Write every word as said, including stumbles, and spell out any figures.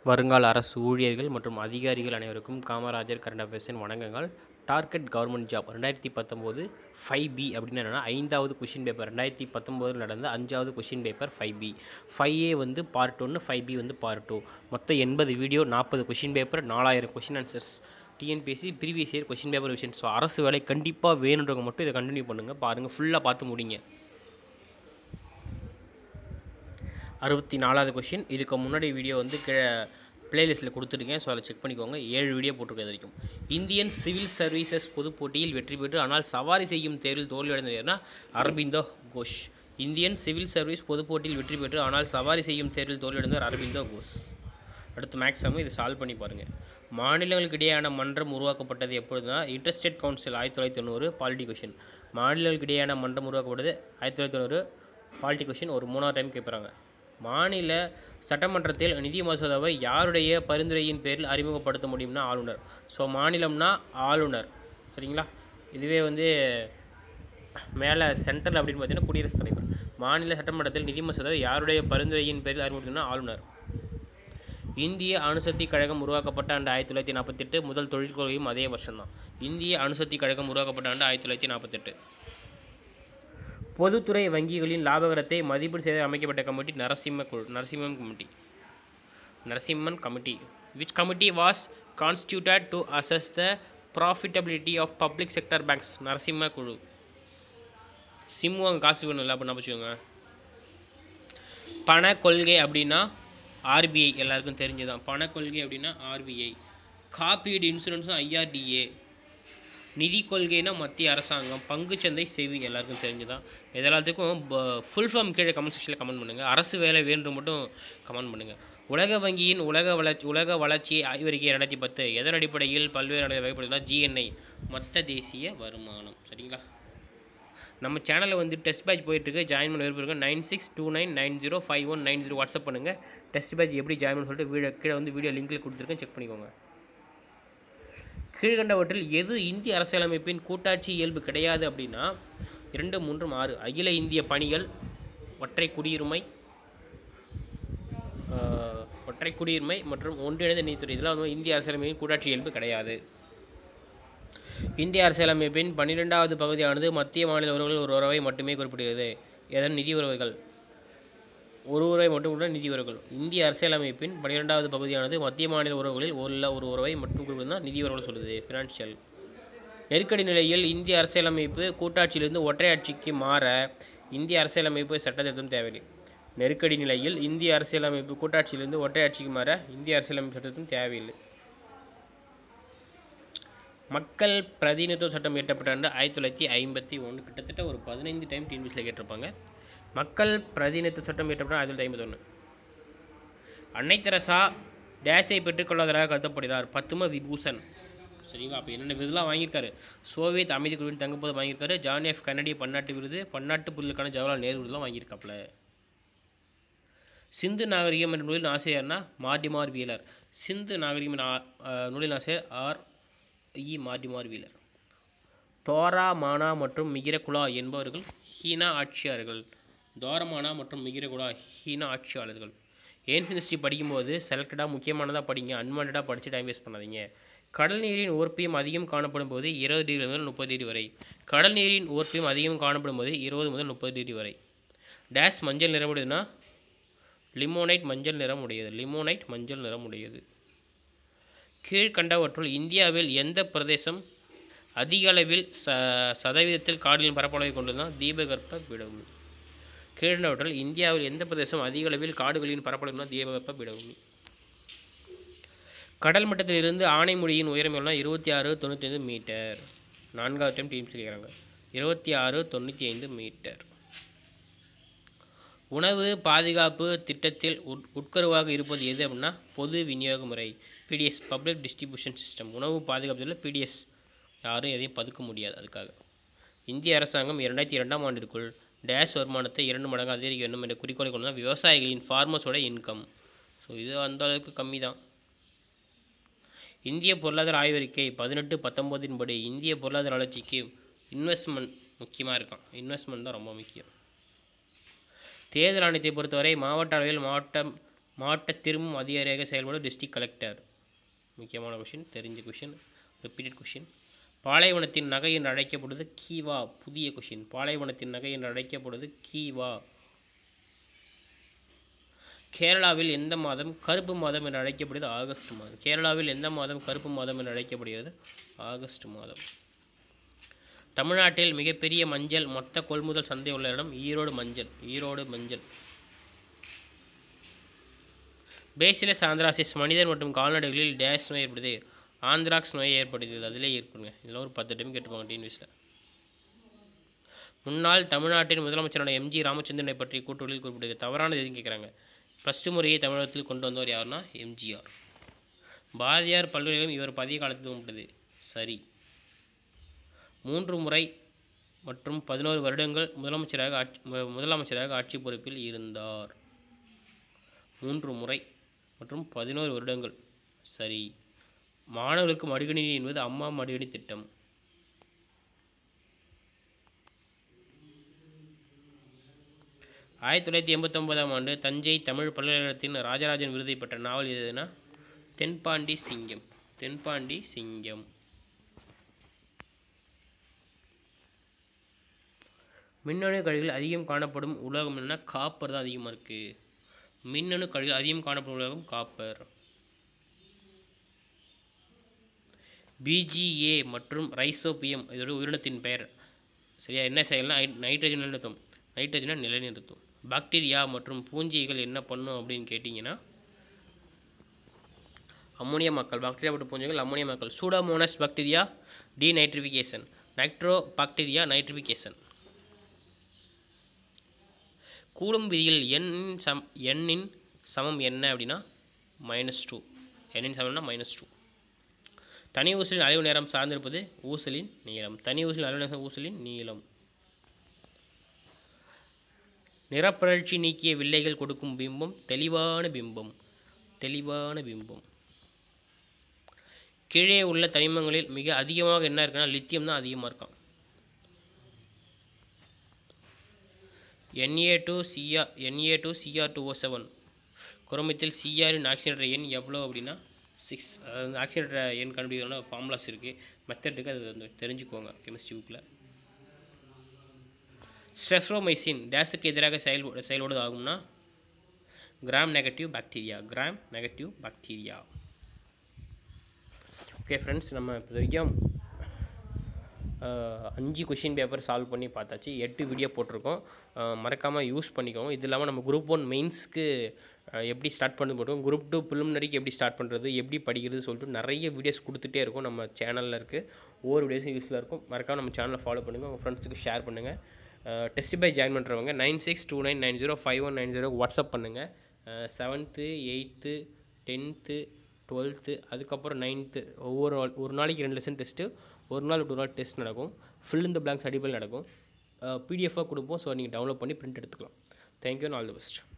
வருங்கால அரசு ஊழியர்கள் மற்றும் அதிகாரிகள் அனைவருக்கும் காமராஜர் கரண்ட் அஃபேர்ஸின் வணக்கங்கள். டார்கெட் கவர்மெண்ட் ஜாப் ரெண்டாயிரத்தி பத்தொம்போது ஃபைவ் பி அப்படின்னு என்னென்னா ஐந்தாவது கொஷின் பேப்பர். ரெண்டாயிரத்தி பத்தொம்போதில் நடந்த அஞ்சாவது question paper five B. Five A வந்து பார்ட் ஒன்று, ஃபைவ் பி வந்து பார்ட் டூ. மொத்தம் எண்பது வீடியோ, நாற்பது கொஷின் பேப்பர், நாலாயிரம் question answers. TNPSC previous year question paper விஷயம். ஸோ அரசு வேலை கண்டிப்பாக வேணுன்றவங்க மட்டும் இதை கண்டினியூ பண்ணுங்கள். பாருங்கள், ஃபுல்லாக பார்த்து முடிங்க. அறுபத்தி நாலாவது கொஷின். இதுக்கு முன்னாடி வீடியோ வந்து கீழே பிளேலிஸ்ட்டில் கொடுத்துருக்கேன். ஸோ அதை செக் பண்ணிக்கோங்க. ஏழு வீடியோ போட்டிருக்கிறது வரைக்கும். இந்தியன் சிவில் சர்வீசஸ் பொதுப் போட்டியில் வெற்றி பெற்று ஆனால் சவாரி செய்யும் தேர்வில் தோல்வியடைந்ததுனா Aurobindo Ghosh. Indian civil service பொதுப் போட்டியில் வெற்றி பெற்று ஆனால் சவாரி செய்யும் தேர்வில் தோல்வியடைந்தவர் அரபிந்தோ கோஷ். அடுத்து மேக்ஸிமம் இதை சால்வ் பண்ணி பாருங்கள். மாநிலங்களுக்கு இடையேயான மன்றம் உருவாக்கப்பட்டது எப்பொழுதுனா இன்டர்ஸ்டேட் கவுன்சில் ஆயிரத்தி தொள்ளாயிரத்தி தொண்ணூறு. Polity question. மாநிலங்களுக்கு இடையேயான மன்றம் உருவாக்கப்பட்டது ஆயிரத்தி தொள்ளாயிரத்தி தொண்ணூறு. பாலிட்டி கொஷின் ஒரு மூணாவது டைம் கேட்குறாங்க. மாநில சட்டமன்றத்தில் நிதி மசோதாவை யாருடைய பரிந்துரையின் பேரில் அறிமுகப்படுத்த முடியும்னா ஆளுநர். ஸோ மாநிலம்னா ஆளுநர், சரிங்களா? இதுவே வந்து மேலே சென்ட்ரல் அப்படின்னு பார்த்தீங்கன்னா குடியரசுத் தலைவர். மாநில சட்டமன்றத்தில் நிதி மசோதாவை யாருடைய பரிந்துரையின் பேரில் அறிமுகப்படுத்தினா ஆளுநர். இந்திய அணுசக்தி கழகம் உருவாக்கப்பட்ட ஆண்டு ஆயிரத்தி தொள்ளாயிரத்தி நாற்பத்தெட்டு. முதல் தொழில் கொள்கையும் அதே வருஷம் தான். இந்திய அணுசக்தி கழகம் உருவாக்கப்பட்ட ஆண்டு ஆயிரத்தி தொள்ளாயிரத்தி நாற்பத்தெட்டு. பொதுத்துறை வங்கிகளின் லாபகரத்தை மதிப்பீடு செய்து அமைக்கப்பட்ட கமிட்டி நரசிம்ம குழு Narasimhan committee Narasimhan committee which committee was constituted to assess the profitability of public sector banks. Narasimha குழு. சிம்மு அங்கே காசு வேணும் இல்லை அப்படின்னு வச்சுக்கோங்க. பண கொள்கை அப்படின்னா ஆர்பிஐ, எல்லாருக்கும் தெரிஞ்சுதான். பண கொள்கை அப்படின்னா ஆர்பிஐ. காப்பீடு இன்சூரன்ஸும் ஐஆர்டிஏ. நிதி கொள்கைனா மத்திய அரசாங்கம். பங்குச்சந்தை செவி, எல்லாருக்கும் தெரிஞ்சுதான். இதெல்லாத்துக்கும் ஃபுல் ஃபார்ம் கீழே கமெண்ட் செக்ஷனில் கமெண்ட் பண்ணுங்கள். அரசு வேலை வேண்டு மட்டும் கமெண்ட் பண்ணுங்கள். உலக வங்கியின் உலக வளர்ச்சி உலக வளர்ச்சி ஆய்வறிக்கை ரெண்டாயிரத்தி பத்து எதன் அடிப்படையில் பல்வேறு வகைப்படுத்தலாம்? ஜிஎன்ஐ, மொத்த தேசிய வருமானம். சரிங்களா? நம்ம சேனலில் வந்து டெஸ்ட் பேட்ச் போயிட்டுருக்கு. ஜாயின் பண்ண விருப்பம் இருக்குது. Nine six two nine nine zero five one nine zero WhatsApp பண்ணுங்கள். டெஸ்ட் பேட்ச் எப்படி ஜாயின் பண்ண சொல்லிட்டு வீடியோ கீழே வந்து வீடியோ லிங்கில் கொடுத்துருக்கேன், செக் பண்ணிக்கோங்க. கீழ்கண்டவற்றில் எது இந்திய அரசியலமைப்பின் கூட்டாட்சி இயல்பு கிடையாது அப்படின்னா இரண்டு மூன்று ஆறு. அகில இந்திய பணிகள், ஒற்றை குடியுரிமை ஒற்றை குடியுரிமை மற்றும் ஒன்றிணைந்த நீதித்துறை. இதெல்லாம் வந்து இந்திய அரசியலமைப்பின் கூட்டாட்சி இயல்பு கிடையாது. இந்திய அரசியலமைப்பின் பன்னிரெண்டாவது பகுதியானது மத்திய மாநில உறவுகள் ஒரு உறவை மட்டுமே குறிப்பிடுகிறது. எதன் நிதி உறவுகள்? ஒரு உறவை மட்டும் உள்ள நிதி உறவுகள். இந்திய அரசியலமைப்பின் பன்னிரெண்டாவது பகுதியானது மத்திய மாநில உறவுகளில் உள்ள ஒரு உறவை மட்டும் குறிப்பிடுவது நிதி உறவுகள் சொல்லுது. ஃபினான்ஷியல். நெருக்கடி நிலையில் இந்திய அரசியலமைப்பு கூட்டாட்சியிலிருந்து ஒற்றை ஆட்சிக்கு மாற இந்திய அரசியலமைப்பு சட்டத்திருத்தம் தேவையில்லை. நெருக்கடி நிலையில் இந்திய அரசியலமைப்பு கூட்டாட்சியிலிருந்து ஒற்றை ஆட்சிக்கு மாற இந்திய அரசியலமைப்பு சட்டத்திருத்தம் தேவையில்லை. மக்கள் பிரதிநிதித்துவ சட்டம் இயற்றப்பட்ட ஆண்டு ஆயிரத்தி தொள்ளாயிரத்தி ஐம்பத்தி ஒன்று. கிட்டத்தட்ட ஒரு பதினைந்து டைம் டிஎன்பிஎஸ்சியில் கேட்டிருப்பாங்க. மக்கள் பிரதிநிதித்துவ சட்டம் இயற்றப்பட்ட ஆயிரத்தி தொள்ளாயிரத்தி ஐம்பத்தி ஒன்று. அன்னை தெரசா டேஸை பெற்றுக்கொள்வதாக கருதப்படுகிறார்? பத்தும விபூஷன். சரிங்களா? அப்போ என்னென்ன விருதுலாம் வாங்கியிருக்காரு? சோவியத் அமைதி குழுவின் தங்கப்போது வாங்கியிருக்காரு. ஜான் எஃப் கென்னடி பன்னாட்டு விருது, பன்னாட்டு புரிதலுக்கான ஜவஹர்லால் நேரு விருதுலாம் வாங்கியிருக்காப்புல. சிந்து நாகரிகம் என்ற நூலின் ஆசிரியர்னா மார்டிமார் வீலர். சிந்து நாகரிகம் நூலின் ஆசிரியர் R E Mortimer Wheeler. Toramana மற்றும் மிகிரகுலா என்பவர்கள் ஹீனா ஆட்சியாளர்கள். தோரமானா மற்றும் மிகிரகுலா ஹீனா ஆட்சியாளர்கள். ஏன்ஷியன்ட் ஹிஸ்ட்ரி படிக்கும்போது செலக்டடாக முக்கியமானதாக படிங்க. அன்வான்டாக படித்து டைம் வேஸ்ட் பண்ணாதீங்க. கடல் நீரின் ஓர்ப்பியம் அதிகம் காணப்படும் போது இருபது டிகிரி முதல் முப்பது டிகிரி வரை. கடல் நீரின் ஓர்ப்பியம் அதிகம் காணப்படும் போது இருபது முதல் முப்பது டிகிரி வரை. டேஷ் மஞ்சள் நிறமுடையதுன்னா லிமோனைட் மஞ்சள் நிறம் உடையது. லிமோனைட் மஞ்சள் நிறம் உடையது. கீழ்கண்டவற்றுள் இந்தியாவில் எந்த பிரதேசம் அதிக அளவில் ச சதவீதத்தில் காடுகளின் பரப்பளவை கொண்டுதான்? தீபகற்ப பீடபூமி. கீழ்கண்டவற்றில் இந்தியாவில் எந்த பிரதேசம் அதிக அளவில் காடுகளின் பரப்பளவுனா? தீபகற்ப பீடபூமி. கடல் மட்டத்தில் இருந்து ஆனைமுடியின் உயரம் எவ்வளோனா இருபத்தி ஆறு தொண்ணூற்றி ஐந்து மீட்டர். நான்காவது டைம் டீம் சொல்லிக்கிறாங்க. இருபத்தி ஆறு தொண்ணூற்றி ஐந்து மீட்டர். உணவு பாதுகாப்பு திட்டத்தில் உட் உட்கருவாக இருப்பது எது அப்படின்னா பொது விநியோக முறை. PDS, public distribution system. உணவு பாதுகாப்புத்தில் பிடிஎஸ் யாரும் எதையும் பதுக்க முடியாது. அதுக்காக இந்திய அரசாங்கம் இரண்டாயிரத்தி இரண்டாம் ஆண்டிற்குள் டேஷ் வருமானத்தை இரண்டு மடங்கு அதிகரிக்க வேண்டும் என்ற குறிக்கோளை கொண்டு தான் விவசாயிகளின் ஃபார்மர்ஸோட இன்கம். ஸோ இது அந்த அளவுக்கு கம்மி தான். இந்திய பொருளாதார ஆய்வறிக்கை பதினெட்டு பத்தொம்போதின் படி இந்திய பொருளாதார வளர்ச்சிக்கு இன்வெஸ்ட்மெண்ட் முக்கியமாக இருக்கும். இன்வெஸ்ட்மெண்ட் தான் ரொம்ப முக்கியம். தேர்தல் ஆணையத்தை பொறுத்தவரை மாவட்ட அளவில் மாவட்ட மாவட்ட திரும்பும் அதிகாரியாக செயல்படும் டிஸ்ட்ரிக்ட் கலெக்டர். முக்கியமான கொஷின், தெரிஞ்ச கொஷின், ரிப்பீட்டட் கொஷின். பாலைவனத்தின் நகை என்று அழைக்கப்படுவது கீவா. புதிய கொஷின். பாலைவனத்தின் நகை என்று அழைக்கப்படுவது கீவா. கேரளாவில் எந்த மாதம் கருப்பு மாதம் என்று அழைக்கப்படுகிறது? ஆகஸ்ட் மாதம். கேரளாவில் எந்த மாதம் கருப்பு மாதம் என்று அழைக்கப்படுகிறது? ஆகஸ்ட் மாதம். தமிழ்நாட்டில் மிகப்பெரிய மஞ்சள் மொத்த கொள்முதல் சந்தை உள்ள இடம் ஈரோடு மஞ்சள். ஈரோடு மஞ்சள். பேசிலஸ் ஆந்த்ராசிஸ் மனிதன் மற்றும் கால்நடைகளில் டேஷ் நோய் ஏற்படுது. ஆந்த்ராக்ஸ் நோயை ஏற்படுகிறது. அதிலே ஏற்படுங்க. இதெல்லாம் ஒரு பத்து டைம் கேட்டுப்பாங்க டிஎன்பிஎஸ்சியில். முன்னாள் தமிழ்நாட்டின் முதலமைச்சரான எம்ஜி ராமச்சந்திரனை பற்றி கூட்டுகளில் குறிப்பிட்டது. தவறானது எதுவும் கேட்குறாங்க. ப்ளஸ் டூ முறையை தமிழகத்தில் கொண்டு வந்தவர் யாருன்னா எம்ஜிஆர். பாரதியார் பல்கலைக்கழகம் இவர் பதவி காலத்தில் உண்டது. சரி. மூன்று முறை மற்றும் பதினோரு வருடங்கள் முதலமைச்சராக ஆட்சி முதலமைச்சராக ஆட்சி பொறுப்பில் இருந்தார். மூன்று முறை மற்றும் பதினோரு வருடங்கள். சரி. மாணவர்களுக்கு மடிக்கணினி என்பது அம்மா மடிக்கணி திட்டம். ஆயிரத்தி தொள்ளாயிரத்தி எண்பத்தி ஒன்பதாம் ஆண்டு தஞ்சை தமிழ் பல்கலைக்கழகத்தின் ராஜராஜன் விருதை பெற்ற நாவல் எதுனா தென்பாண்டி சிங்கம். தென்பாண்டி சிங்கம். மின்னணு கழிவுகள் அதிகம் காணப்படும் உலோகம் என்னன்னா காப்பர் தான் அதிகமாக இருக்குது. மின்னணு கழிவுகள் அதிகம் காணப்படும் உலோகம் காப்பர். பிஜிஏ மற்றும் ரைசோபியம் இதோட உயிரினத்தின் பெயர். சரியா? என்ன செய்யலாம்? நைட்ரஜன் நிலைநிறுத்தும். நைட்ரஜனை நிலைநிறுத்தும். பாக்டீரியா மற்றும் பூஞ்சைகள் என்ன பண்ணும் அப்படின்னு கேட்டிங்கன்னா அம்மோனியா மக்கள். பாக்டீரியா மற்றும் பூஞ்சைகள் அம்மோனியா மக்கள். Pseudomonas bacteria denitrification. Nitro bacteria nitrification. Coulomb விதியில் என் சம் எண்ணின் சமம் என்ன அப்படின்னா மைனஸ் டூ. எண்ணின் சமம்னா மைனஸ் டூ. தனி ஊசலின் அழிவு நேரம் சார்ந்திருப்பது ஊசலின் நீளம். தனி ஊசலின் அழிவு நேரம் ஊசலின் நீளம். நிறப்பழற்சி நீக்கிய வில்லைகள் கொடுக்கும் பிம்பம் தெளிவான பிம்பம். தெளிவான பிம்பம். கீழே உள்ள தனிமங்களில் மிக அதிகமாக என்ன இருக்குன்னா லித்தியம் தான் அதிகமாக இருக்கான். N A two CR N A two CR two O seven. குரோமத்தில் சிஆரின் ஆக்சிஜனேட்டர் எண் எவ்வளோ அப்படின்னா சிக்ஸ். அதாவது ஆக்சிஜனேட்டர் எண் கண்டுபிடிக்கணும்னா ஃபார்முலாஸ் இருக்குது, மெத்தடுக்கு அது வந்து தெரிஞ்சுக்கோங்க கெமிஸ்ட்ரி புக்கில். ஸ்ட்ரெப்டோமைசின் டேஸுக்கு எதிராக செயல்படு செயல்படுவது ஆகும்னா gram negative bacteria. Gram negative bacteria. Okay friends, நம்ம இப்போ வரைக்கும் அஞ்சு கொஷின் பேப்பர் சால்வ் பண்ணி பார்த்தாச்சு. எட்டு வீடியோ போட்டிருக்கோம். மறக்காமல் யூஸ் பண்ணிக்கோங்க. இது இல்லாமல் நம்ம குரூப் ஒன் மெயின்ஸ்க்கு எப்படி ஸ்டார்ட் பண்ணி போட்டோம், குரூப் டூ ப்ரிலிமினரிக்கு எப்படி ஸ்டார்ட் பண்ணுறது, எப்படி படிக்கிறது சொல்லிட்டு நிறைய வீடியோஸ் கொடுத்துட்டே இருக்கும் நம்ம சேனலில் இருக்குது. ஒவ்வொரு வீடியோஸும் யூஸ்ஃபுல்லாக இருக்கும். மறக்காமல் நம்ம சேனலை ஃபாலோ பண்ணுங்கள், உங்கள் ஃப்ரெண்ட்ஸுக்கு ஷேர் பண்ணுங்கள். டெஸ்ட் பை ஜாயின் பண்ணுறவங்க nine six two nine nine zero five one nine zero WhatsApp பண்ணுங்கள். செவன்த்து எயித்து டென்த்து டுவெல்த்து அதுக்கப்புறம் நைன்த்து ஒவ்வொரு ஒரு நாளைக்கு ரெண்டு லெசன் டெஸ்ட்டு, ஒரு நாள் டூ நாள் டெஸ்ட் நடக்கும். ஃபில் இந்த பிளாங்க்ஸ் அடிப்படையில் நடக்கும். பிடிஎஃபாக கொடுப்போம். ஸோ நீங்கள் டவுன்லோட் பண்ணி பிரிண்ட் எடுத்துக்கலாம். Thank you and all the best.